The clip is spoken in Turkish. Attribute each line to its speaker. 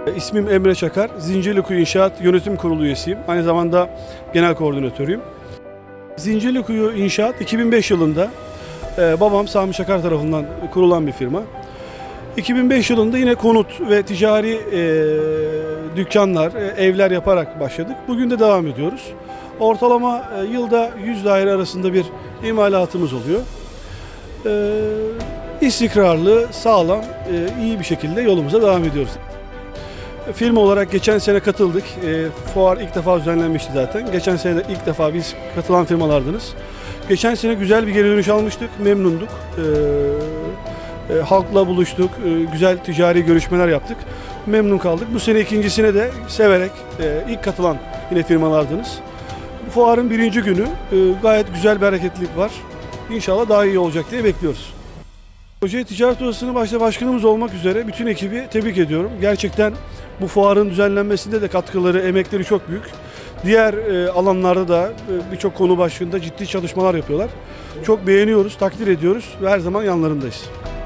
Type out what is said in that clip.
Speaker 1: İsmim Emre Çakar, Zincirlikuyu İnşaat Yönetim Kurulu üyesiyim. Aynı zamanda genel koordinatörüyüm. Zincirlikuyu İnşaat 2005 yılında babam Sami Çakar tarafından kurulan bir firma. 2005 yılında yine konut ve ticari dükkanlar, evler yaparak başladık. Bugün de devam ediyoruz. Ortalama yılda 100 daire arasında bir imalatımız oluyor. İstikrarlı, sağlam, iyi bir şekilde yolumuza devam ediyoruz. Firma olarak geçen sene katıldık. Fuar ilk defa düzenlenmişti zaten. Geçen sene de ilk defa biz katılan firmalardınız. Geçen sene güzel bir geri dönüş almıştık, memnunduk. Halkla buluştuk, güzel ticari görüşmeler yaptık. Memnun kaldık. Bu sene ikincisine de severek ilk katılan yine firmalardınız. Fuarın birinci günü gayet güzel bir hareketlilik var. İnşallah daha iyi olacak diye bekliyoruz. Kocaeli Ticaret Odası'nın başta başkanımız olmak üzere bütün ekibi tebrik ediyorum. Gerçekten bu fuarın düzenlenmesinde de katkıları, emekleri çok büyük. Diğer alanlarda da birçok konu başlığında ciddi çalışmalar yapıyorlar. Çok beğeniyoruz, takdir ediyoruz ve her zaman yanlarındayız.